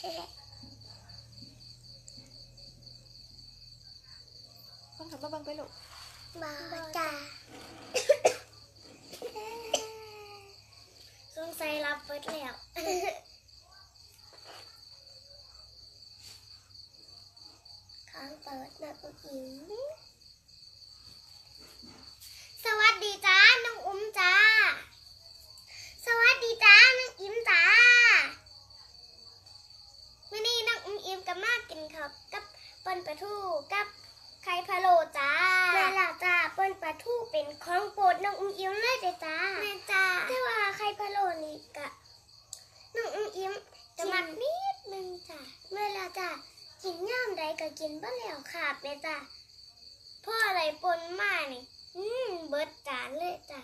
คนขับมาบังไปลูกบาจ้าสงสัยรับเปิดแล้วค้างเปิดนะคุณอิ๋มสวัสดีจ้าน้องอุ้มจ้าสวัสดีจ้าน้องอิ๋มจ้าวันนี้น้องอุ้มอิ๋มกับมากินข้าวกับปนปลาทูกับไข่พะโล้จ้าแม่ล่ะจ้าปนปลาทูเป็นของโปรดน้องอุ้มอิ๋มเลยจ้าแม่จ้าแต่ว่าไข่พะโล้นี่กะน้องอุ้มอิ๋มจะมักนิดนึงจ้าแม่ล่ะจ้ากินย่ามใดก็กินบ่แล้วขาดแม่จ้าพ่ออะไรปนมานี่เบิดจานเลยจ้า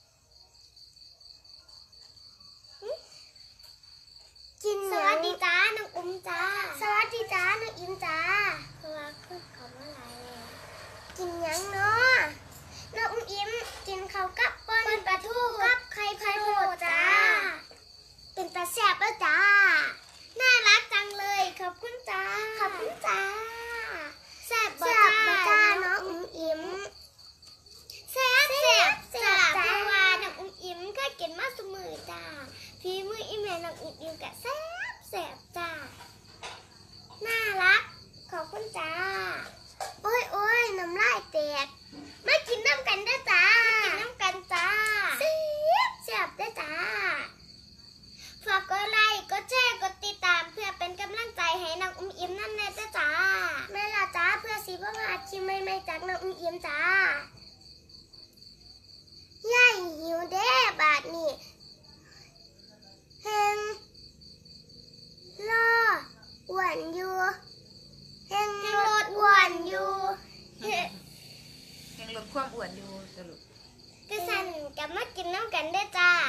กินสวัสดีจ้าน้องอุ้มจ้าสวัสดีจ้าน้องอิ๋มจ้าเพราะว่าขึ้นเขาเมื่อไรแล้วกินยังเนาะน้องอุ้มอิ๋มกินข้าวกับปนปลาทูกับไข่พะโล้จ้าเป็นตาแซ่บแล้วจ้าน่ารักจังเลยขอบคุณจ้าขอบคุณจ้าแซ่บบ่จ้าน้องอุ้มอิ๋มแซ่บจ้าเพราะว่าน้องอุ้มอิ๋มก็กินมาเสมอจ้าพี่มืออีแม่น้องอุ้มอิ๋มกะแซ่บจ้าน่ารักขอบคุณจ้าโอ้ยน้ำลายแตกมากินน้ำกันได้จ้ากินน้ำกันจ้าแซ่บได้จ้าฝากกดไลค์กดแชร์กดติดตามเพื่อเป็นกำลังใจให้น้องอุ้มอิ๋มนั่นแน่จ้าแม่ล่ะจ้าเพื่อสิบ่พลาดคลิปใหม่ๆจากน้องอุ้มอิ๋มจ้ายายหิวเด้บาดนี้แฮงรออ้วนอยู่แฮงรถอ้วนอยู่ยังลดความอ้วนอยู่สรุปก็สั่นกับมากินน้ำกันได้จ้า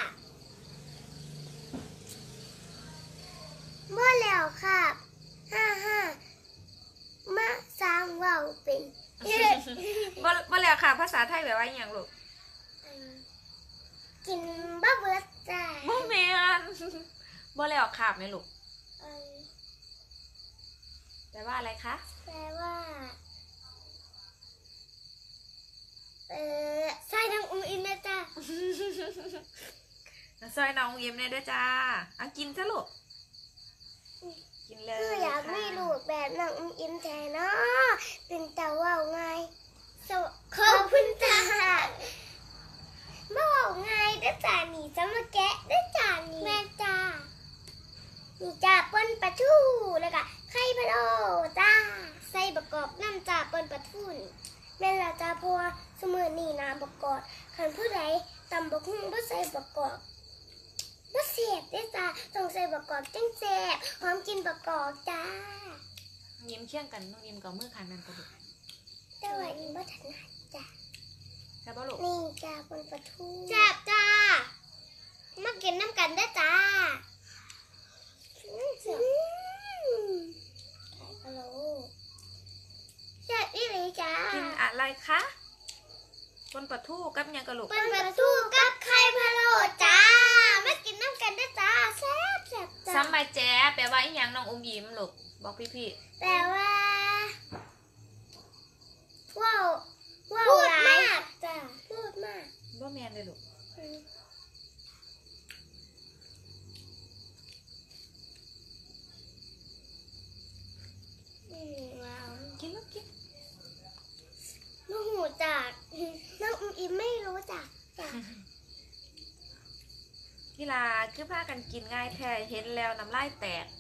บ่แล้วครับมาสร้างว่าวเป็นบ่แล้วค่ะภาษาไทยแบบว่าอย่างลูกกินบ้าเบิร์ดจ้าบ่แม่นบ่แล้วค่ะแม่ลูกแปลว่าอะไรคะแปลว่าใส่น้องอุ้มอิ๋มนะจ้าซอยน้องยิ้มเลยด้วยจ้าเอากินซะลูกกินเลยคืออยากมีลูกแบบน้องอุ้มอิ๋มแทนเนาะเป็นแต่ว่าไงขอบคุณจ้ามาว่าไงได้จ้านี่จะมาแกะได้จ้านี่แม่จ้านี่จ้าปนปลาทูแล้วก็ไข่พะโล้จ้าใส่ประกอบน้ำจ้าปนปลาทูแม่ละจ้าเพราะว่าสมือนี่น้ำประกอบขันผู้ใดตำบักหุ่งบ่ใส่ประกอบบ่เสียบได้จ้าต้องใส่ประกอบจังแซ่บหอมกินประกอบจ้ายิ้มเคี่ยงกันน้องยิ้มกับมือขายมันกระดูกแต่ว่ายิ้มบ่ถนัดจ้าแซ่บบ่ลูกนี่จ้าปนปลาทูแซ่บจ้ามากินน้ำกันได้จ้าฮัลโหลแซ่บอีหลีจ้ากินอะไรคะปนปลาทูกับยังกระลูกปนปลาทูกับไข่พะโล้จ้ามากินน้ำกันได้จ้าแซ่บจ้าซ้ำใบแจ๊แปลว่าอีหยังน้องอุ้มยิ้มลูกบอกพี่แปลว่าว้าวพูดมากจ้าพูดมากบ่แม่นเลยลูกว้าวกินลูกกินน้องหูจักน้องอิมไม่รู้จักจ้ะกีฬาคือพากันกินง่ายแท้เห็นแล้วน้ำลายแตก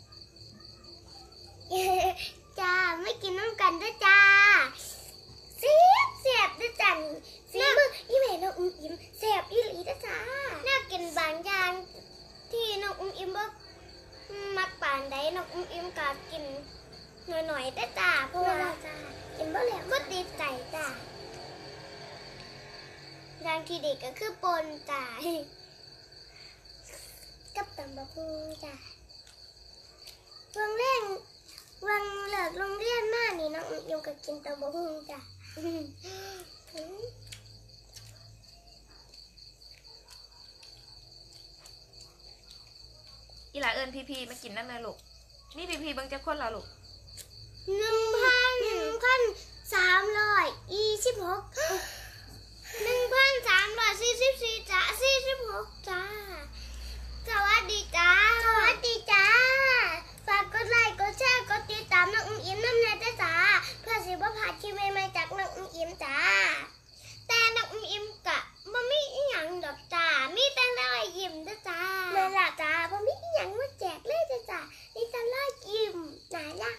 จ้าไม่กินน้ำกันด้วยจ้าเสียบด้วยจ้าฝีมืออีแม่น้องอิมเสียบอีหลีด้วยจ้าน่ากินบางอย่างที่น้องอิมบ่มักปานใดน้องอิมก็กินหน่อยได้จ้าเพราะว่าจ้ากินบ่แล้วก็ติดใจจ้าอย่างที่เด็กก็คือปนจ้ากับตำบักหุ่งจ้าวันเลิกโรงเรียนมานี่น้องอิมก็กินตำบักหุ่งจ้าอีหลาเอิญพี่มากินนั่นเลยลูกนี่พีเบิ่งจะคนละลูก 1,326 1,344จ้า46จ้าสวัสดีจ้าสวัสดีจ้าฝากกดไลค์กดแชร์กดติดตามน้องอุ้มอิ่มน้ำแน่จ้าเพื่อสิบ่พลาดคลิปใหม่ๆจากน้องอุ้มอิ่มจ้าแต่น้องอุ้มอิ่มกะบ่มีอีหยังดอกจ้ามีแต่รอยยิ้มจ้าแม่ล่ะจ้าบ่มีอีหยังมาแจกเลยจ้ามีแต่รอยยิ้มน่ารัก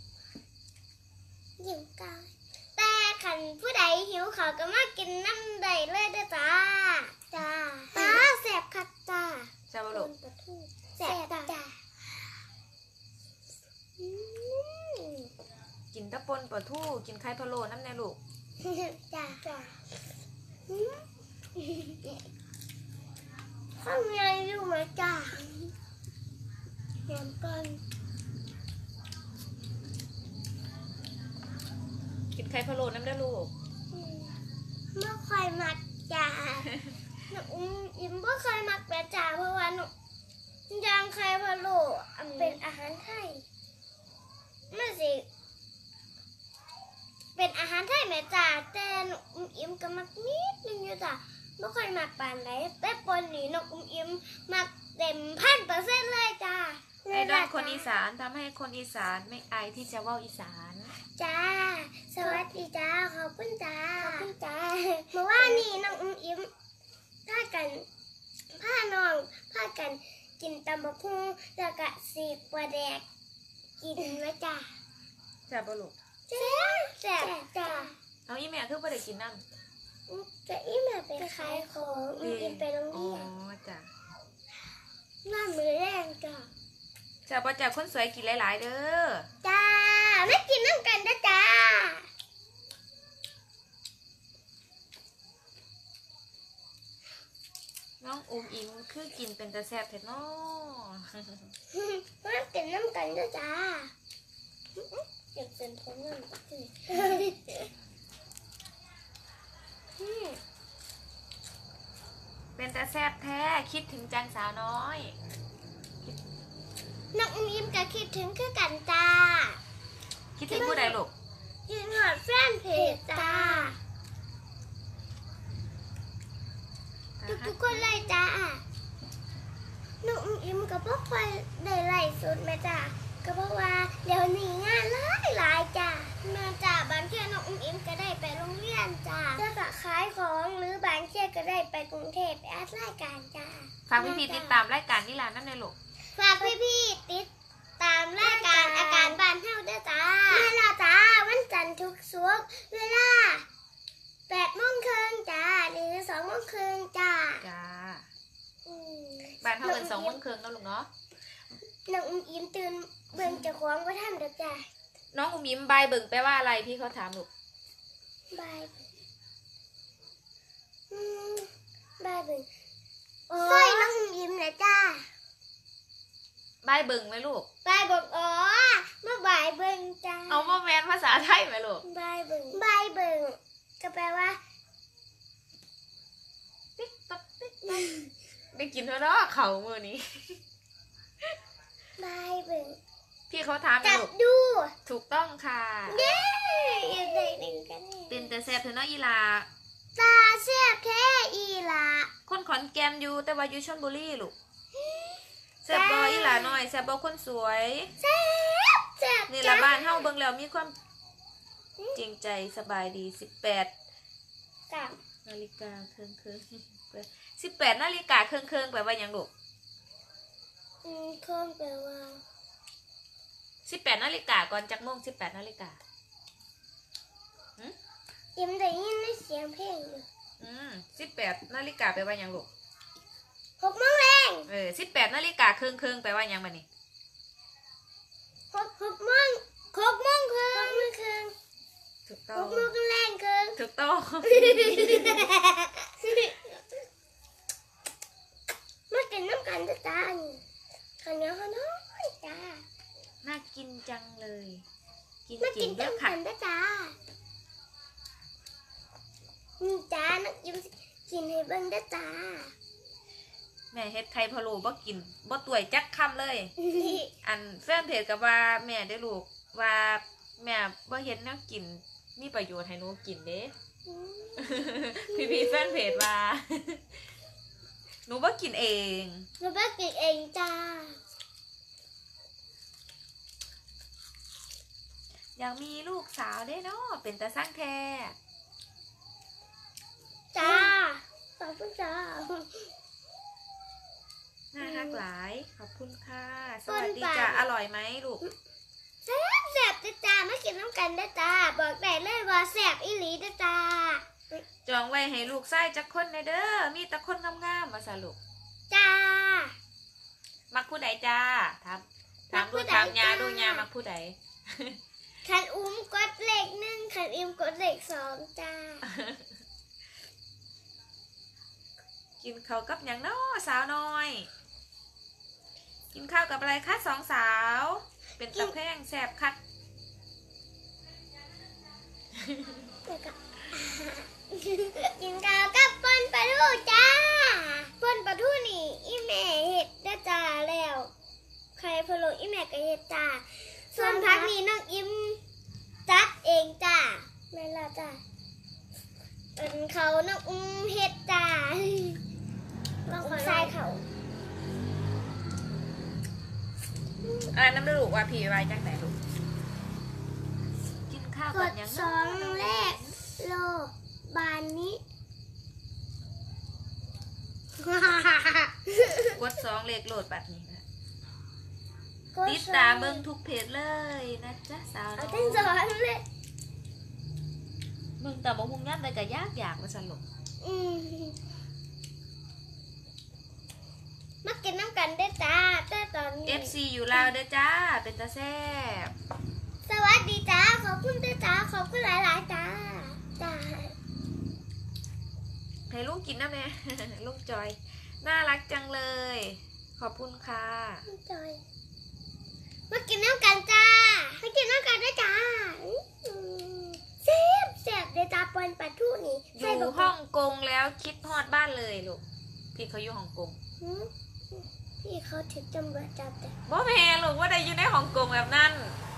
ยิ้มกายแต่ขันผู้ใดหิวเขาก็มากินน้ำได้เลยจ้าจ้าแสบคักจ้าใช่ป่ะลูกแสบจ้ากินตะปนปลาทูกินไข่พะโล้น้ำแน่ลูกจ้าข้างในอยู่ไหมจ้าเห็นกันกินไข่พะโล้น้ำได้ลูกไม่ค่อยมักจ้าหนูอิ่มไม่เคยมักแต่จ้าเพราะว่าหนูยางไข่พะโล้เป็นอาหารไทยไม่สิเป็นอาหารไทยแม่จ้าแต่หนูอิ่มก็มักนิดนึงอยู่จ้าไม่ค่อยมักปานไหนแต่ปนนี้หนูอิ่มมักเต็ม1,000%เลยจ้าไอดอลคนอีสานทำให้คนอีสานไม่อายที่จะเว้าอีสานจ้าสวัสดีจ้าขอบคุณจ้าเมื่อวานนี้น้องอิ่มพากันกินตำบักหุ่งแล้วก็สีปลาแดกกินไว้จ้าใช่ป่ะลูกแซ่บจ้าเอาอีแม่คือไม่ได้กินน้ำจะอีแม่ไปขายของอิ่มไปโรงอ๋อเรียนจ้ะน้ามือแรงจ้าจ้ะป่ะจ้ะคนสวยกินหลายๆเด้อจ้าไม่กินน้ำกันนะจ้าน้องอุ้มอิมคือกินเป็นตะแซ่บเผ็ดน้อไม่กินน้ำกันนะจ้าเก็บเป็นพวงน้ำกันเป็นตะแซ่บแท้คิดถึงจังสาวน้อยน้องอิ่มก็คิดถึงคือกันจ้าคิดถึงผู้ใดลูกยืนหอดแฟนเพจจ้าทุกคนเลยจ้าน้องอิ่มก็บ่ค่อยได้ไล่สุดแม่จ้าก็เพราะว่าเดี๋ยวนี้งานหลายจ้าแม่จ้าบางเที่ยน้องอิ่มก็ได้ไปโรงเรียนจ้าแล้วก็ขายของหรือบางเที่ยก็ได้ไปกรุงเทพไปอัดรายการจ้าฝากพี่ๆติดตามรายการนิลาน้ำในลูกฝากพี่ๆติดตามรายการอาการบ้านเฮาด้วยจ้าเวลาจ้าวันจันทร์ทุกศุกร์เวลา8:30จ้าหรือ2:30จ้าจ้าบ้านเท่ากัน2 โมงครึ่งแล้วลูกเนาะน้องอิ่มตื่นเบิ่งเจ้าของบ่ทันดอกจ้าน้องอุ้มยิ้มบายเบิ่งแปลว่าอะไรพี่เขาถามลูกบายบายเบิ่งซอยน้องอิ่มนะจ้าบายเบิ่งไหมลูกบายเบิ่งอ๋อมาบายเบิ่งจ้าเอามาแมนภาษาไทยไหมลูกบายเบิ่งก็แปลว่าติ๊กต๊อกติ๊กต๊อกได้กินเท่านั้นเขามือนี้บายเบิ่งพี่เขาถามไหมจับลูกดูถูกต้องค่ะเย้อยู่ได้หนึ่งกันเป็นแต่แซ่บเถอะเนาะอีลาตาแซ่บแท้อีหละคนขอนแก่นอยู่แต่ว่าอยู่ชลบุรีลูกแซ่บบ่อีหลาน้อยแซ่บบ่คนสวยแซ่บนี่ละบ้านเฮาเบิ่งแล้วมีความจริงใจสบายดี18 กับนาฬิกาเครื่อง18 นาฬิกาเครื่องแปลว่าหยังลูกเครื่องแปลว่า 18 นาฬิกาก่อนจักโมง18 นาฬิกายิ้มได้ยินในเสียงเพลงอยู่ 18 นาฬิกาแปลว่าหยังลูก 6 โมงแรง 18 นาฬิกาเครื่องแปลว่าหยังบัดนี้ 6 โมงครึ่งถูกต้อ 6 งโมงแรงครึ่งถูกต้องมากินน้ำกันจ้าจ้าข้าวเหนียวข้าวน้อยจ้าน่ากินจังเลย กินมาจริกิงนด้วยน้ำค่ะกันจ้าจ้าน้องยิ้มกินให้เบิ่งจ้าแม่เฮ็ดไข่พะโล้บ่กินบ่ต่วยจักคำเลย อันแฟนเพจกับว่าแม่ได้ลูกว่าแม่บ่เฮ็ดแนวกินมีประโยชน์ให้หนูกินเด้ พี่แฟนเพจว่า หนูบ่กินเองหนูก็กินเองจ้าอยากมีลูกสาวได้เนาะเป็นตาสร้างแท้จ้าขอบคุณจ้าน่ารักหลายขอบคุณค่ะสวัสดีจ้าอร่อยไหมลูกแซ่บจ้ามากินน้ำกันได้จ้าบอกได้เลยว่าแซ่บอีหลีได้จ้าจองไว้ให้ลูกไส้จักคนในเด้อมีแต่คนงามๆมาซะลูกจ้ามักผู้ใดจ้าถามดูถามยาดูยามักผู้ใดขันอุ้มกดเลข1ขันอิมกดเลข2จ้ากินข้าวกับหยังน้อสาวน้อย กินข้าวกับอะไรคะสองสาว เป็นตะแพร่งแสบคัดกินข้าวกับปนปลาทูจ้าปนปลาทูนี่อีแม่เห็ดได้จ้าแล้วใครพะโล้อีแม่ก็เห็ดจ้าส่วนพักนี้น้องอิมจัดเองจ้าแม่ละจ้าเป็นเขาน้องอุ้มเห็ดจ้าน้องใส่เขาอะไรน้ำลูกว่าพี่ไว้จังไหนลูกกินข้าวกกับดหยังสน้องเลขโลบานนี้กด2เลขโหลดบัตรนี้นะกดติดตามเบิ่งทุกเพจเลยนะจ๊ะสาวน้เอาอยทั้งสองเลยเบิ่งแต่บ่ฮู้งานใดก็ยากว่าซั่นลูกมากินน้ำกันได้จ้าแต่ตอนนี้ FC อยู่ลาวเด้อจ้าเป็นตาแซ่บสวัสดีจ้าขอบคุณด้วยจ้าขอบคุณหลายๆจ้าจ้าให้ลูกกินนะแม่ ลูกจอยน่ารักจังเลย ขอบคุณค่ะจอยมากินน้ำกันจ้ามากินน้ำกันด้วยจ้าแซ่บแซ่บเดี๋ยวจ้าปนปลาทูนี่อยู่ฮ่องกงแล้วคิดฮอดบ้านเลยลูกพี่เขาอยู่ฮ่องกงพี่เขาถึงตำรวจจับแต่บ่แม่ลูกว่าได้อยู่ในฮ่องกงแบบนั้น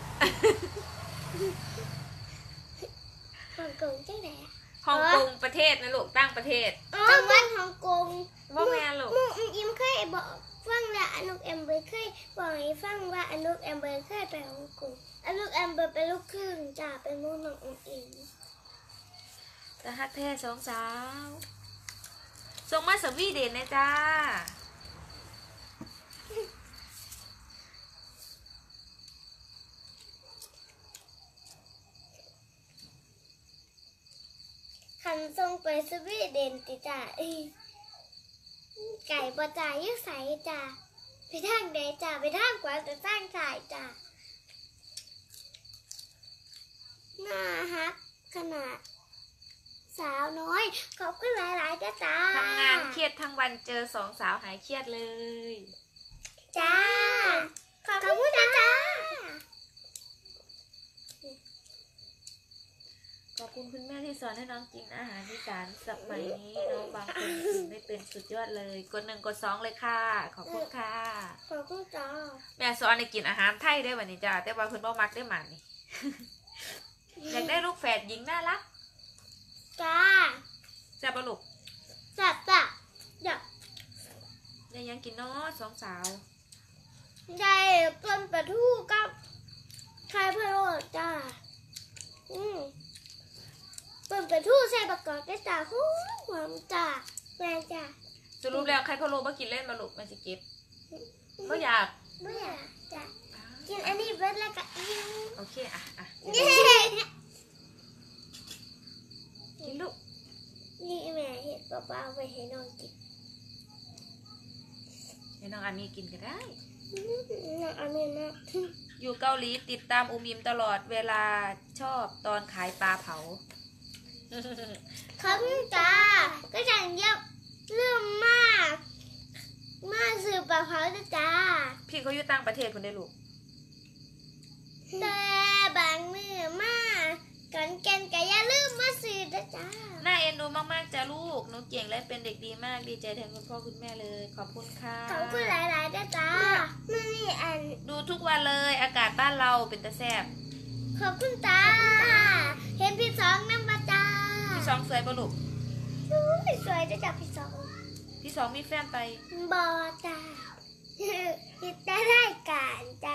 ฮ่องกงจังไหนฮ่องกงประเทศนะลูกตั้งประเทศจังหวัดฮ่องกงบ่แม่ลูกอิมเคยบอกฟังและอนุกแอมเบอร์เคยบอกให้ฟังว่าอนุกแอมเบอร์เคยไปฮ่องกงอนุกแอมเบอร์เป็นลูกครึ่งจ้าเป็นลูกน้องอิมแต่ฮักแท้สองสาวส่งมาสวีเดนนะจ้าคันส่งไปสวีเดนติจ้าไก่ปะจ่ายึดใสจ้าไปทางใดจ้าไปทางขวาแต่สร้างสายจ้าน่าฮักขนาดสาวน้อยขอบคุณหลายๆจ้าทำงานเครียดทั้งวันเจอสองสาวหายเครียดเลยจ้าขอบคุณจ้าขอบคุณคุณแม่ที่สอนให้น้องกินอาหารอีสานสมัยนี้น้องบางคนกินไม่เป็นสุดยอดเลยกด1กด2เลยค่ะขอบคุณค่ะขอบคุณจ้าแม่สอนให้กินอาหารไทยได้วันนี้จ้าแต่ว่าเพิ่นบ่มักได้หมันนี่ อยากได้ลูกแฝดหญิงน่ารักจ้าแซ่บปะลูกจับจ้ะเดี๋ยวยังกินเนาะสองสาวได้ต้นปลาทูกับไข่พะโล้จ้าต้นปลาทูใส่ประกอบได้จ้าหอมจ้าแม่จ้าสรุปแล้วใครพะโล้บ่กินเล่นมาลูกมันสิเก็บบ่อยากไม่อยากจ้ากินอันนี้เบิดแล้วก็อิ่มโอเคอ่ะนี่กินลูกนี่แม่เห็ดเบาๆไปให้น้องกินให้น้องอามีกินก็ได้น้องอาเมนะอยู่เกาหลีติดตามอุมิมตลอดเวลาชอบตอนขายปลาเผาขอบคุณจ้าก็จังเยอะเรื่องมากสื่อปลาเผาจ้าพี่เขาอยู่ต่างประเทศคนได้ลูกแต่บางมือมาก่อนแก่นก็อย่าลืมมาซื้อนะจ้าน่าเอ็นดูมากๆจ้าลูกหนูเก่งและเป็นเด็กดีมากดีใจแทนคุณพ่อคุณแม่เลยขอบคุณค่ะขอบคุณหลายๆนะจ้ามื่อนี่อันดูทุกวันเลยอากาศบ้านเราเป็นตะแซ่บขอบคุณจ้าเห็นพี่สองน้ำมาจ้าพี่สองสวยปะลูกสวยจะจับพี่สองมีแฟนไปบอจ้าติดได้รายการจ้า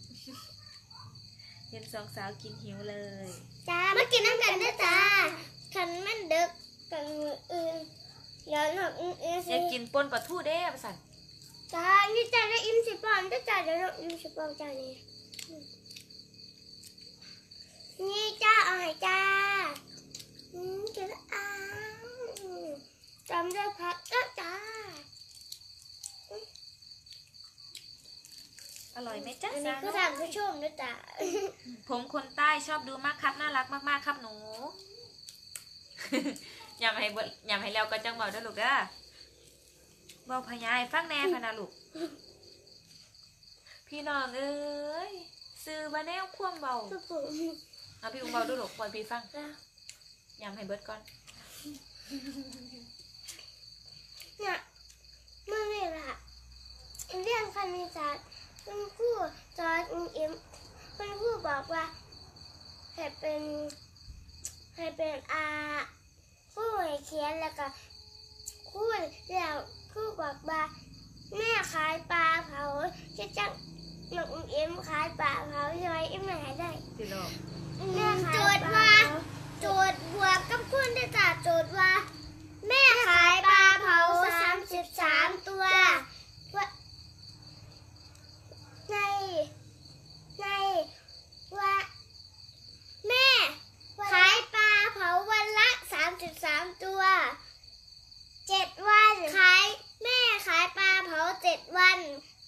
เห็นสองสาวกินหิวเลยจ้ามากินน้ำกันด้วยจ้าคันมันดึกกันมืออื่นย้อนหอกอยากกินปนปลาทูเด้ประสันจ้านี่จ้าได้อิ่ม10 ปอนด์จ้าเดี๋ยวเราอิ่ม10 ปอนด์จ้านี่จ้าเอาให้จ้ากินจำได้พักก็จ้าอร่อยไหมจ๊ะอันนี้คือทำผู้ชมด้วยจ้าผมคนใต้ชอบดูมากครับน่ารักมากๆครับหนูยำให้แล้วก็จังเบาด้วยลูกเด้อเบาพญายฟังแน่พะนะลูกพี่น้องเอ้ยซื้อมาแนวคว่ำเบาเอาพี่อุ้มเบาด้วยลูกปล่อยพี่ฟังยำให้เบิดก่อนเนี่ยเมื่อนี่ล่ะเรื่องคณิตศาสตร์คุณครูสอนอิ่มคุณครูบอกว่าให้เป็นครูให้เขียนแล้วก็ครูแล้วครูบอกว่าแม่ขายปลาเผาจะจังน้องอิ่มขายปลาเผาใช่ไหมอิ่มไม่ได้แม่ขายปลาโจทย์บวกกับคุณได้จ้ะโจทย์ว่าแม่ขายปลาเผา33 ตัวในว่าแม่ขายปลาเผาวันละ33 ตัว7 วันแม่ขายปลาเผา7 วัน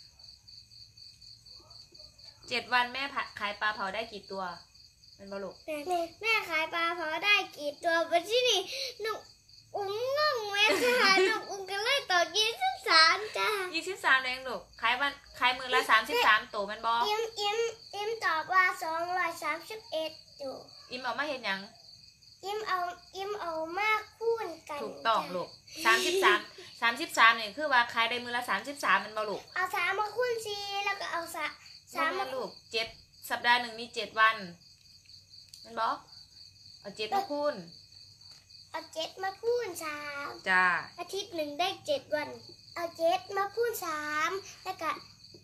7 วันแม่ขายปลาเผาได้กี่ตัวเป็นบอลูกแม่ขายปลาเผาได้กี่ตัววันที่นี่น้องอุ้งงงแม่ค่ะน้องอุ้งก็เลยตอบ23จ้า 23เองลูกขายมือละ33ตัวมันบออิ่มตอบว่า231ตัวอิ่มเอามาเห็นยังอิ่มเอามาคูณกันถูกต้องลูก33เนี่ยคือว่าขายได้มือละ33มันบอลูกเอา3มาคูณ4แล้วก็เอา3 มาลูก7 สัปดาห์หนึ่งมี7 วันมันบอเอา7มาคูณเอา7มาคูณ3 จ้าอาทิตย์หนึ่งได้7 วันเอา7มาคูณ3แล้วก็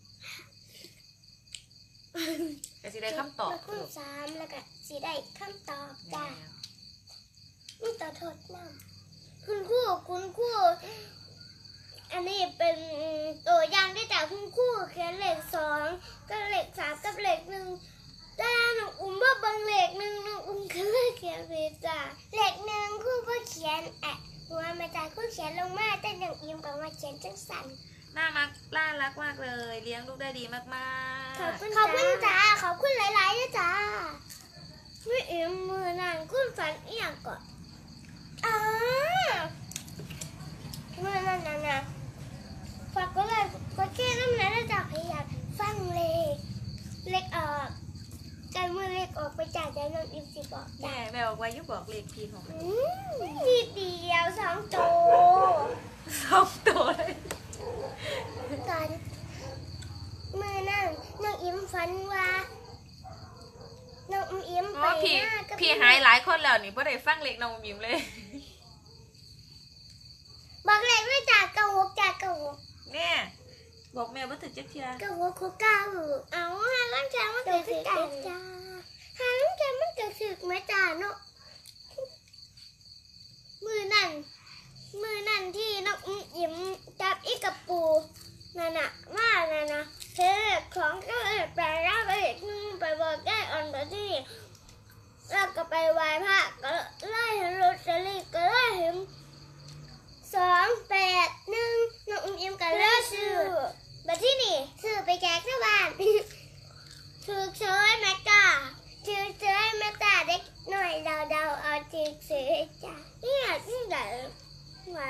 สิได้คำตอบมาคูณ3แล้วก็สิได้คำตอบจ้านี่ต่อโทษน้ำคุณครูอันนี้เป็นตัวอย่างได้จากคุณครูเขียนเลข2กับเลข3กับเลข1แต่น้องอุ้มว่าบางเลข1น้องอุ้มก็เลยเขียนผิดจ้าเลข1ครูก็เขียนหัวมาจากครูเขียนลงมาแต่น้องอิ่มก็มาเขียนจังสันน่ารักมากเลยเลี้ยงลูกได้ดีมากๆขอบคุณจ้าขอบคุณหลายๆนะจ้าไม่อิ่มมือนั่นคุณฝันอีกอย่างก่อนมือนั่นนะฝากก็เลยก็แค่น้ำนั้นจะพยายามฟังเล็กออกกันมือเล็กออกไปจากใจน้องอิ่มสิบอกแม่บอกว่ายุบอกเลขพี่ของมันนิดเดียว2 ตัวเลยก่อนมือนั่นน้องอิ่มฝันว่าน้องอิ่มไปหน้ากับพี่หายหลายคนแล้วนี่เพราะได้ฟังเลขน้องอิ่มเลยบอกเลขด้วยจากกระหกแม่บอกแม่ว่าถึงจะเทียกระหกเอาหาลังแกมันเกิดขึ้นจ้าหาลังแกมันเกิดขึ้นไหมจ้าเนาะมือนั่นที่น้องอิ่มจับอีกกับปูนั่นน่ะว่านั่นนะเธอของก็เลยแปลร่างไปอีกนึงไปบอกแก้อ่อนไปที่แล้วก็ไปไหว้พระก็ไล่เห็นรถเจริญก็ไล่เห็น281น้องอิ่มก็เลยซื้อแบบที่นี่ซื้อไปแจกที่บ้านถูกเฉยแม่จ้าถูกเฉยแม่จ้าเด็กหน่อยเดาเอาถูกเฉยจ้าเนี่ยที่ไหนมา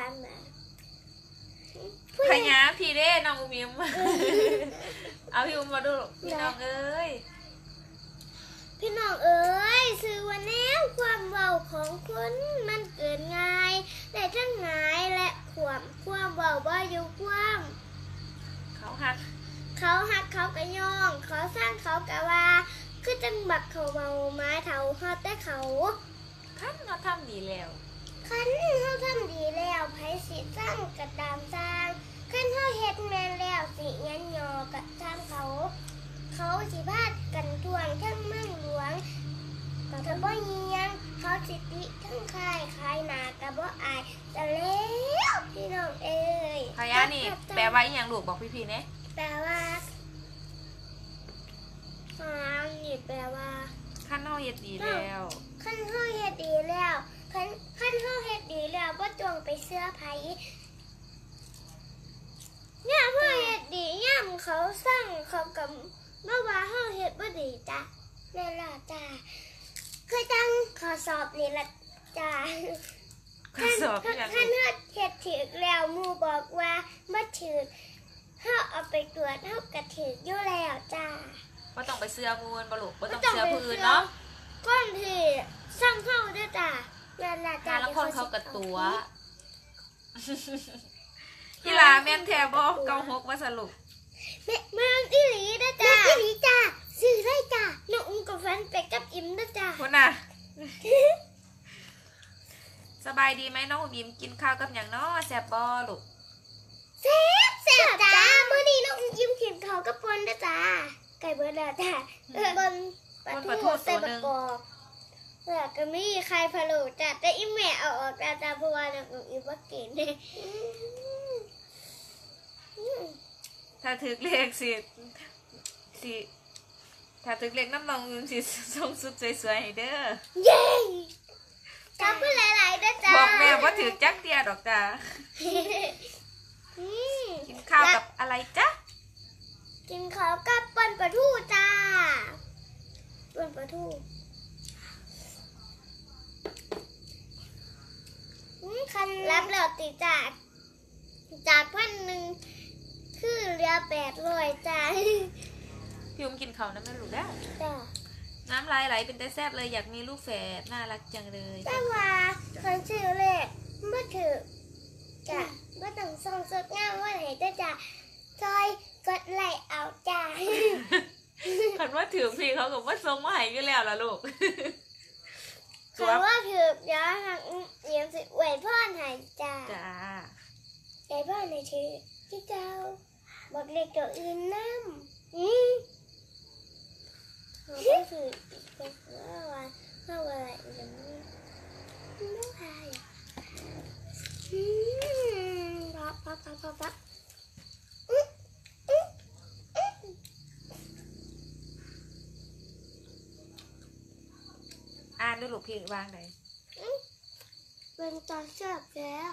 พญาพี่เด้น้องอิ่มเอาพี่อุ้มมาดูพี่น้องเอ้ยพี่น้องเอ๋ยสื่อว่าแนวความเว้าของคนมันเกินง่ายได้ทั้งหงายและความเว้าบ่อยู่ความเขาหักเขากะย่องเขาสร้างเขากะว่าคือจังบักเขาเมาไม้เถาฮอดแต่เขาคันเราทำดีแล้วคันเฮาทำดีแล้วไผสิสร้างกระตามสร้างคันเฮาเฮ็ดแม่นแล้วสิยันยอกะตามเขาสิพาดกันทวงทั้งเมืองหลวงก็บ่เยียงเขาสิติทั้งคายหน้าก็บ่อายแต่แล้วพี่น้องเอ้ยพยานี่แปลว่าอีหยังลูกบอกพี่ๆเน่แปลว่านี่แปลว่าคันเฮาเฮ็ดดีแล้วคันเฮาเฮ็ดดีแล้วคันเฮาเฮ็ดดีแล้วบ่จงไปเสื้อไผเนี่ยเฮาเฮ็ดดีย่ํเขาสั่งเขาก็มาว่าเฮาเฮ็ดบ่ดีจ้ะแม่นล่ะจ้ะคือจังข้อสอบนี่ล่ะจ้ะข้อสอบอีหยังคันเฮาเฮ็ดถูกแล้วหมู่บอกว่าบ่ถูกเฮาเอาไปตรวจเฮาก็ถูกอยู่แล้วจ้ะบ่ต้องไปเสื้อมูลบ่ลูกบ่ต้องเสื้อผู้อื่นเนาะคนที่สร้างเฮาด้วยจ้ะแม่นล่ะจ้ะละคนเขากระตัวกีฬาแม่นแท้บ่เกาหกว่าสรุปแม่นอีหลีเด้อจ้ะอีหลีจ้ะซื้อได้จ้ะน้องอุ้มกับแฟนไปกับอิมเด้อจ้ะคนน่ะ สบายดีไหมน้องอุ้มกินข้าวกับหยังเนาะแซ่บบ่ลูกแซ่บจ้ะมื้อนี้น้องอุ้มกินข้าวกับปนเด้อจ้ะไก่เบิดแล้วจ้ะบนปลาทูใส่ประกอบแล้วก็มีไข่พะโล้จ้ะแต่อีแม่เอาออกจ้ะเพราะว่าน้องอุ้มอีบ่กินถ้าถึกเลขสิถ้าถึกเลขน้ำนองอื่นสิส่งสุดสวยๆให้เด้อเย้ขอบคุณหลายๆเด้อจ้ะบอกแม่ว่าถึกจักเตียดอกจ้ะกินข้าวกับอะไรจ๊ะกินข้าวกับปนปลาทูจ้าปนปลาทูคันรับแล้วติจาก1,000คือเรือ800จ้าพี่อุ้มกินข้าวน้ำมันลูกได้จ้าน้ำลายไหลเป็นแต่แซ่บเลยอยากมีลูกแฝดน่ารักจังเลยแต่ว่าคนชื่อเลขบ่ถือจ้ะบ่ต้องส่งสดงามว่าไหนจ้ะซอยกดไลค์เอาจ้าคันว่าถือพี่เขากับว่าทรงมาให้อยู่แล้วล่ะลูกคันว่าถือเดี๋ยวเดี๋ยวสิอวยพรให้จ้าจ้าอวยพรให้ถือที่เจ้าบอกเลขตัวอื่นนำเขาก็ถือเป็นว่าอะไรอย่างนี้ไม่ใช่ปั๊บอ่านดูลูกพี่วางไหนเป็นตอนแซ่บแล้ว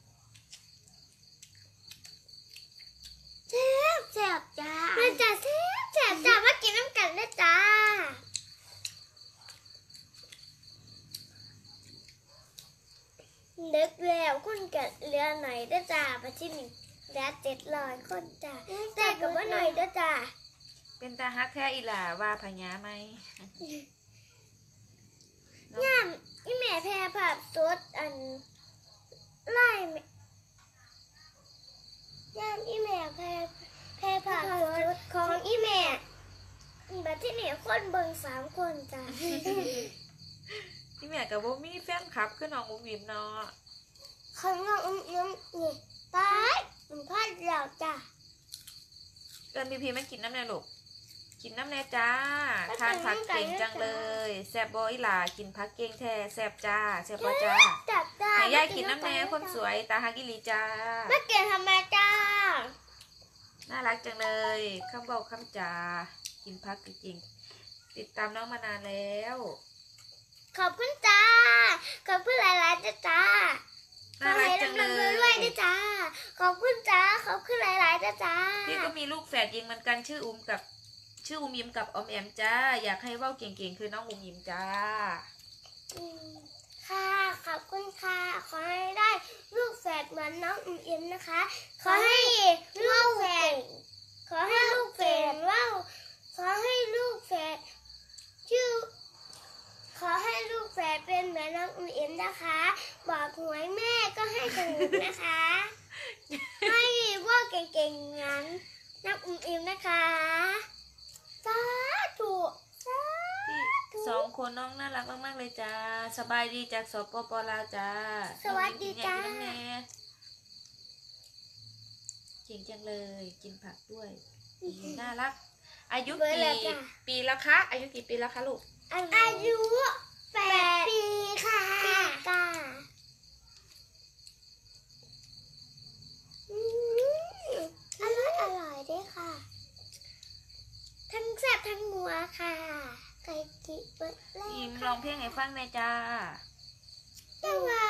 แซ่บจ้าเป็นตอนแซ่บจ้ามากินน้ำกันนะจ้าเด็กแล้วคนกัดเรือหน่อยด้วยจ้าประชิด1เหลือ700คนจ้าแต่กับว่าหน่อยด้วยจ้าเป็นตาฮักแท้อีหล่าว่าพญาไหมย่ามอีแม่แพร่ผับสดอันไล่ย่ามอีแม่แพร่ผับสดของอีแม่แบบที่นี่คนเบิ่ง3คนจ้าที่แม่กับโบมี่แฟนคลับคือน้องอุ้มยิ้มเนาะของน้องอุ้มยิ้มนี่ตายมันพลาดแล้วจ้าเอิญพี่ไม่กินน้ำแน่ลูกกินน้ำแน่จ้าทานผักเก่งจังเลยแซ่บบ่อีหล่ากินผักเก่งแท้แซ่บจ้าแซ่บบ่จ้าให้ยายกินน้ำแน่คนสวยตาฮักกิลีจ้าไม่เก่งทำไมจ้าน่ารักจังเลยคำบอกคำจากินผักจริงๆติดตามน้องมานานแล้วขอบคุณจ้าขอบคุณหลายๆจ้าน่ารักจังเลยด้วยจ้าขอบคุณจ้าขอบคุณหลายๆจ้าพี่ก็มีลูกแฝดยิงเหมือนกันชื่ออุ้มยิ้มกับอมแอมจ้าอยากให้เว้าเก่งๆคือน้องอุ้มยิ้มจ้าค่ะขอบคุณค่ะขอให้ได้ลูกแฝดเหมือนน้องอุ้มยิ้มนะคะขอให้ลูกแฝดขอให้ลูกแฝดว้าวขอให้ลูกแฝดชื่อน้องอุ้มอิมนะคะบอกหวยแม่ก็ให้ถูกนะคะ ให้พวกเก่งๆงั้นน้องอุ้มอิมนะคะสาธุสาธุสองคนน้องน่ารักมากๆเลยจ้าสบายดีจากสปปลาวจ้าสวัสดีจ้าน้องยิ้มแย้มเก่งจังเลยกินผักด้วยน่ารัก อายุกี่ปีแล้วคะอายุกี่ปีแล้วคะลูกอายุ8 ปีค่ะอร่อยด้วยค่ะทั้งแซ่บทั้งนัวค่ะไก่จิเบิดแล้ยิ้มวร้องเพลงให้ฟังหน่อยจ้าแต่ว่า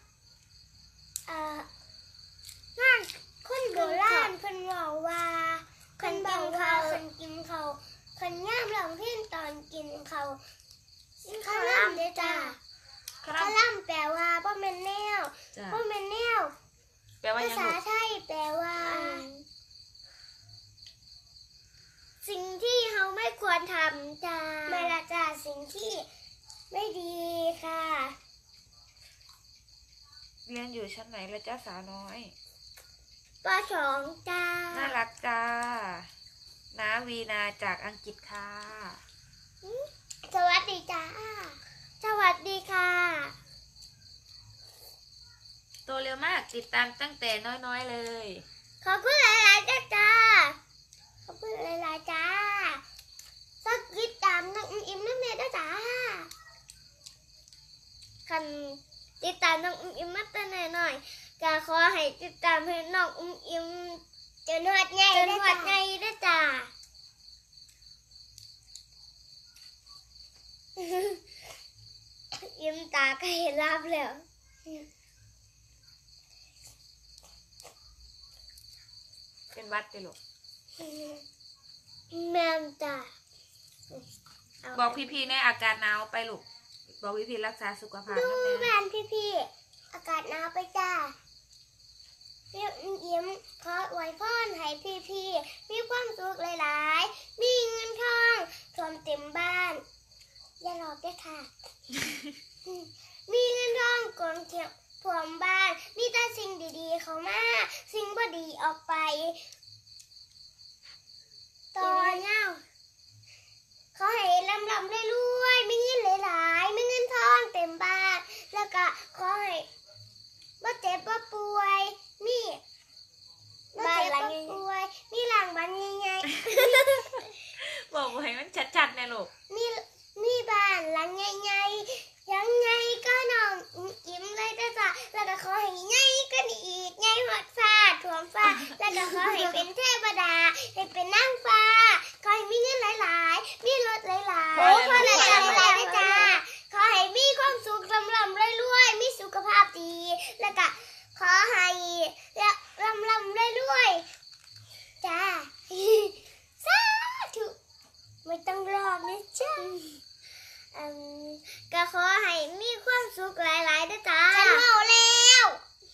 นั่นคนโบราณเพิ่นบอกว่าคนบังเขาคนกินเขาคนย่ามร้องเพลงตอนกินเขาข้าวล่ำเด้อจ้าครัข้าบวล่ำแปลว่าบ่แม่นแนวจ้าบ่แม่นแนวแปลว่าภายังษาลูกไทยแปลว่า สิ่งที่เขาไม่ควรทำจ้าไม่ละจ้าสิ่งที่ไม่ดีค่ะเรียนอยู่ชั้นไหนละจ้าสาวน้อยป .2 จ้าน่ารักจ้าน้าวีนาจากอังกฤษค่ะสวัสดีจ้าสวัสดีค่ะโตเร็วมากติดตามตั้งแต่น้อยๆเลยขอบคุณหลายๆจ้าขอบคุณหลายๆจ้าสักติดตามน้องอุ้มอิมน้ำเนยด้วยจ้าคันติดตามน้องอุ้มอิมมาตั้งแต่หน่อยก็ขอให้ติดตามให้น้องอุ้มอิมจนหัดใหญ่ด้วยจ้ายิ้มตาใกล้รับแล้วเป็นวัดไปลูกแม่นจ้าบอกพี่ๆในอาการหนาวไปลูกบอกพี่ๆรักษาสุขภาพดูนะแม่แม่นพี่ๆอากาศหนาวไปจ้าพี่ยิ้มขออวยพรให้พี่ๆมีความสุขหลายๆมีเงินทองท่วมเต็มบ้านอย่าหลอกด้วยค่ะ มีเงินทองกองเทียบท่วมบ้านมีแต่สิ่งดีๆเข้ามาสิ่งบ่ดีออกไปตอนเน่าขอให้ลำรวยๆมีเงินหลายๆมีเงินทองเต็มบ้านแล้วก็ขอให้บ่เจ็บบ่ป่วยมีบ่เจ็บบ่ป่วยมีหลังบ้านใหญ่บอกให้มันชัดๆนะลูกๆมีบ้านหลังใหญ่ๆยังไงก็น้องอิ่มเลยจ้ะแล้วก็ขอให้ใหญ่ก็อีกใหญ่หอดฟ้าท่วมฟ้าแล้วก็ขอให้เป็นเทพดาให้เป็นนางฟ้าขอให้มีเงินหลายๆมีรถหลายๆขอหลายๆจ้าขอให้มีความสุขลำรวยๆมีสุขภาพดีแล้วก็ขอให้ลำรวยๆจ้า สาธุไม่ต้องรอนะจ๊ะก็ขอให้มีความสุขหลายๆนะจ๊ะฉันเมาแล้ว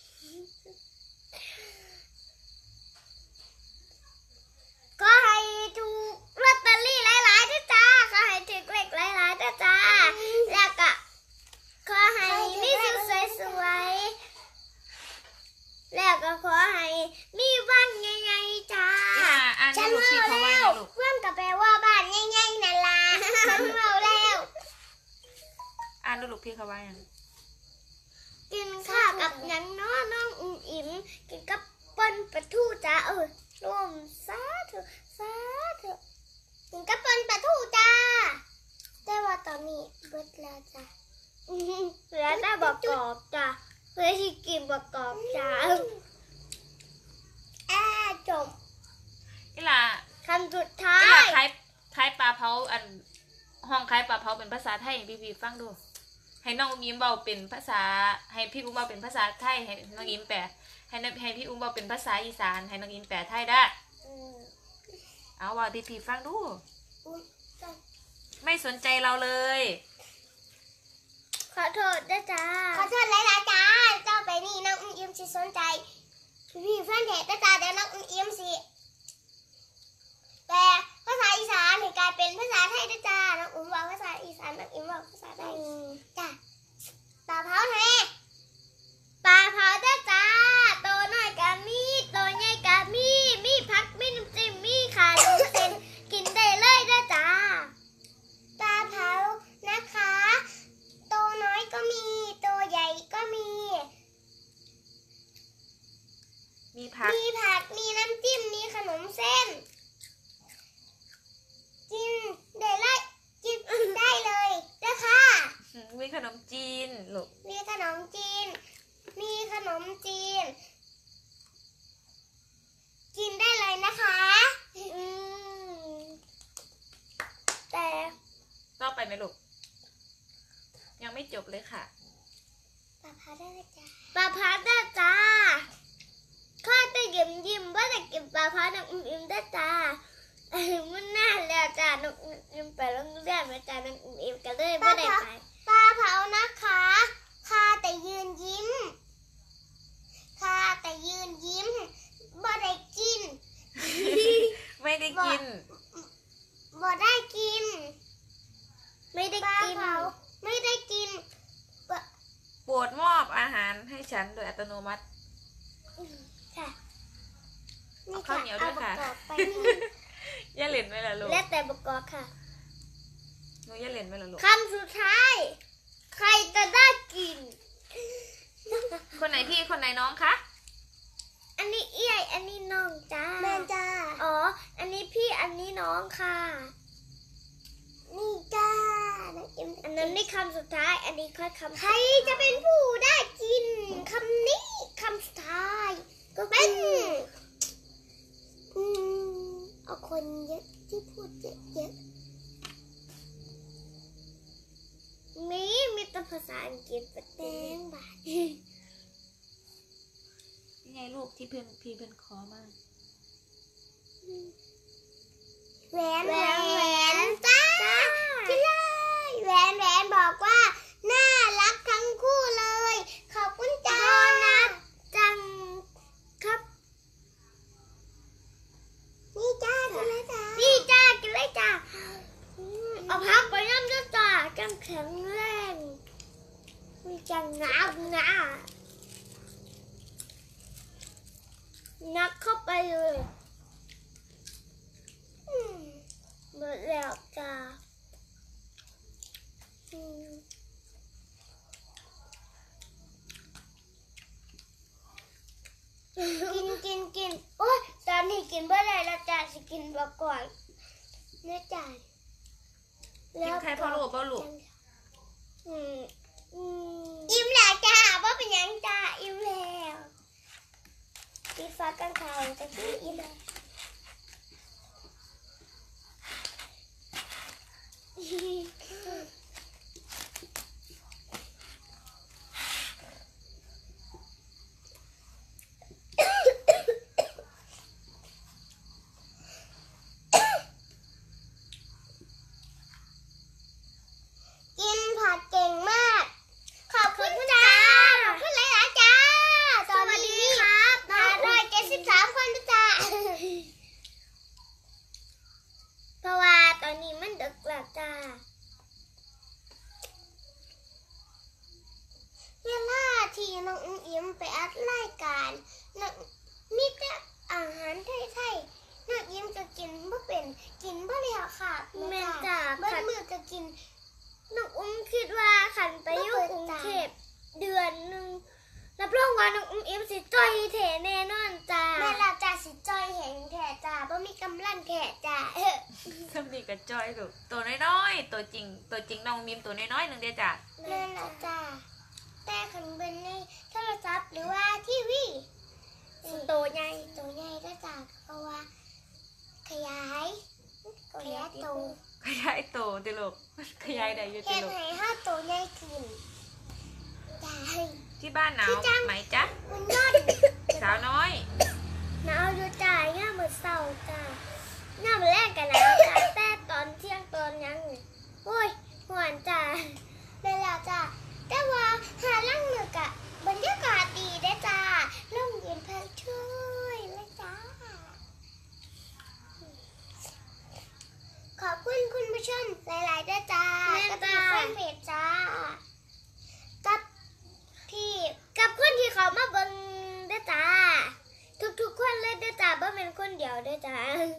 ขอให้ถูกลอตเตอรี่หลายๆนะจ๊ะขอให้ถูกเลขหลายๆนะจ๊ะแล้วก็ขอให้มีสุขสวยๆแล้วก็ขอให้มีบ้านใหญ่ๆจ้าอ่านฉันลูกเมาพี่เขาว่าแล้วไงลูกเพื่อนก็แปลว่าบ้านใหญ่ๆนั่นล่ะ ฉันเมาแล้วอ่านลูกพี่เขาว่ายังกินข้าวกับหยังน้อน้องอุ้มอิ่มกินกับป่นปลาทูจ้าร่วมสาธุกินกับป่นปลาทูจ้าแต่ว่าตอนนี้เบิดแล้วจ้าเหลือแต่บักกอกจ้าเพื่อที่กินบักกอกจ้าจบนี่ล่ะคำสุดท้านี่ล่ะยขายปลาเผาอันห้องขายปลาเผาเป็นภาษาไทยให้พี่ๆฟังดู ให้น้องอุ้มยิ้มเบาเป็นภาษาให้พี่อุ้มเบาเป็นภาษาไทยให้น้องยิ้มแปลให้พี่อุ้มเบาเป็นภาษาอีสานให้น้องยิ้มแปลไทยได้ เอาว่าพี่ๆฟังดู ไม่สนใจเราเลยขอโทษด้วยจ้าขอโทษหลายๆจ้าเจ้าไปนี่น้องอุ้มอิ่มสิสนใจพี่เพื่อนเห็นจ้าเดี๋ยวน้องอุ้มอิ่มสิแต่ภาษาอีสานกลายเป็นภาษาไทยด้วยจ้าน้องอุ้มบอกภาษาอีสานน้องอิ่มบอกภาษาไทยจ้าปลาเผาแท้ปลาเผาได้จ้าโตน้อยกะมีโตใหญ่กะมีผักมีน้ำจิ้มมีขาลูกเส้นกินได้เลยได้จ้าปลาเผานะคะโตน้อยก็มีโตใหญ่ก็มีมีผักมีน้ำจิ้มมีขนมเส้นกินได้เลยกินได้เลยนะคะมีขนมจีนลูกมีขนมจีนกินได้เลยนะคะแต่ต่อไปไหมลูกยังไม่จบเลยค่ะปลาพาได้จ้าข้าจะยิ้มว่าจะกินปลาพาน้องอิ่มได้จ้ามันน่าแล้วจ้าน้องอิ่มไปโรงเรียนมาจ้าน้องอิ่มก็เลยไม่ได้ไปปลาเผานะคะข้าแต่ยืนยิ้มบ่ได้กินไม่ได้กินบ่ได้กินไม่ได้กินโปรดมอบอาหารให้ฉันโดยอัตโนมัติค่ะเอาข้าวเหนียวด้วยค่ะเอาประกอบไปนี่อย่าเล่นไหมล่ะลูกและแต่ประกอบค่ะหนูอย่าเล่นไหมล่ะลูกคำสุดท้าย ใครจะได้กินคนไหนพี่คนไหนน้องคะอันนี้เอี้ยอันนี้น้องจ้าแม่จ้าอ๋ออันนี้พี่อันนี้น้องค่ะนี่จ้าอันนั้นนี่คำสุดท้ายอันนี้ค่อยคำใครจะเป็นผู้ได้กินคำนี้คำสุดท้ายก็เป็นเอาคนเยอะที่พูดเยอะมีแต่ภาษาอังกฤษแบบแดงบาทยังไงลูกที่พี่เพื่อนขอมาแหวนจ้าพี่เลยแหวนบอกว่าน่ารักทั้งคู่เลยขอบคุณจ้านะจังครับนี่จ้ากินเลยจ้าเอาพักไปย่ำจ้าจังแข็งแรงมีจังงานักเข้าไปเลยหมดแล้วจ้ากินโอ๊ยตอนนี้กินเมื่อไรแล้วจ้าสิกินบ่ก่อนเนื้อจ้ากินใครพ่อลูกพ่อลูกอิ่มแล้วจ้าว่าเป็นยังจ้าอิ่มแล้วปิดฟ้ากันข่าวจะกินอิ่มแล้วกินผัดเก่งมากขอบคุณจ้าขอบคุณหลายๆจ้าสวัสดีครับ173 คนจ้าเพราะว่าตอนนี้มันดึกแล้วจ้าเวลาที่น้องอิ่มไปอัดรายการมีแต่อาหารไทยๆน้องอิ่มจะกินบ่เป็นกินบ่แล้วค่ะแม่จ้าเมื่อมือจะกินน้องคิดว่าขันไปอยู่กรุงเทพเดือนหนึ่งรับรองว่าน้องอิ่มสิจ้อยแท้แน่นอนจ้าแม่เราจ้าสิจ้อยแห่งแท้จ้าบ่มีกำลังแท้จ้าสำนีกับจอยลูกตัวน้อยๆตัวจริงน้องมิมตัวน้อยๆหนึ่งเดียวจ้ะแม่เราจ้าแต่ขันเป็นในโทรศัพท์หรือว่าทีวีตัวใหญ่ก็จ้าเพราะว่าขยายโตขยายโตเดี๋ยวลูกขยายได้อยู่เห็เดี๋ยนวลูกไหนถ้าตัวใหญ่ขึ้นจ้าที่บ้านหนาวไหมจ๊ะมันยอดสาวน้อยหนาวอยู่จ้าย่ามือเศร้าจ้าย่ามือแรกกันนะจ้าแต่ตอนเที่ยงตอนยังโอ้ยหวานจ้าได้แล้วจ้าแต่ว่าหาลังหนึกอะบรรยากาศดีได้จ้าลมเย็นพัดช่วยเลยจ้าขอบคุณคุณผู้ชมหลายๆด้วยจ้ากับแฟนเพจจ้ากับกคนเลยเด้อจ้าบ่เป็นคนเดียวเด้อจ้า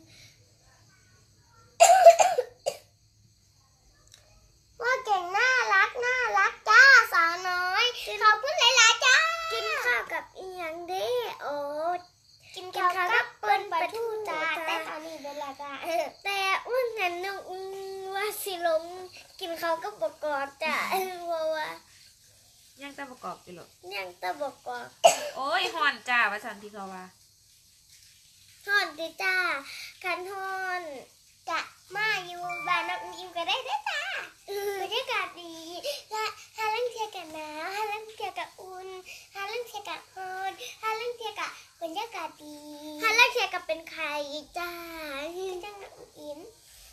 ว่าเก่งน่ารักจ้าสาวน้อยขอบคุณหลายๆจ้ากินข้าวกับอีหยังเด้โอ้กินข้าวกับเปิ้นปลาทูจ้าแต่ตอนนี้เวลาจ้าแต่อ้วนนั่นน้องว่าสิลงกินข้าวกับประกอบจ้าว่ายังจะประกอบอยู่หรอยังตะประกอบโอ้ยฮอนจ้าว่าสันที่เขาว่าฮอนดิจ้ากันฮอนกะมาอยู่บ้านน้องอิมก็ได้จ้าบรรยากาศดีและฮาลังเทียกันหนาวฮาลังเทียกับอุ่นฮาลังเทียกับฮอนฮาลังเทียกับบรรยากาศดีฮาลังเทียกับเป็นใครจ้าจังน้องอิม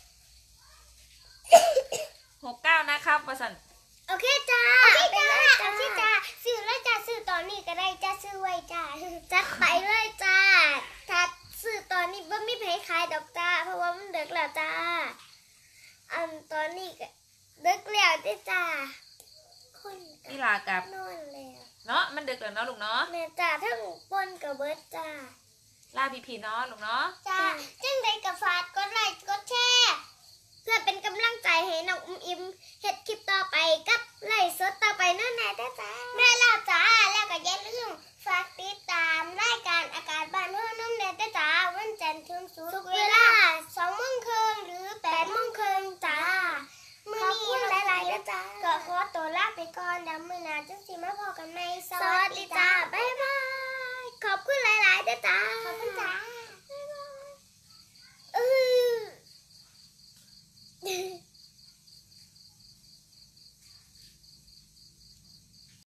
69นะครับว่าสันโอเคจ้าซื้อเลยจ้าซื้อตอนนี้ก็ได้จ้าซื้อไว้จ้าจัดไปเลยจ้าถ้าซื้อตอนนี้บ่มีไผขายดอกจ้าเพราะว่ามันดึกแล้วจ้าตอนนี้ก็ดึกแล้วเด้อจ้าคนนี่ลากับนอนแล้วเนาะมันดึกแล้วเนาะลูกเนาะแม่จ้าทั้งปนกับเบิดจ้าลาพี่ๆเนาะลูกเนาะจ้าจังใดก็ฝากกดไลค์กดแชร์เพื่อเป็นกำลังใจให้น้องอิมเฮ็ดคลิปต่อไปกับไลฟ์สดต่อไปนั่นแหละจ้าแม่ลาจ้าแล้วก็อย่าลืมฝากติดตามรายการอากาศบ้านเฮาน้ำแน่จ้าวันจันทร์ถึงศุกร์เวลา 20:30 หรือ 8:30 จ้ามื้อนี้หลายๆจ้าก็ขอตัวลาไปก่อนเดี๋ยวมื้อหน้าจังสิมาพบกันใหม่สวั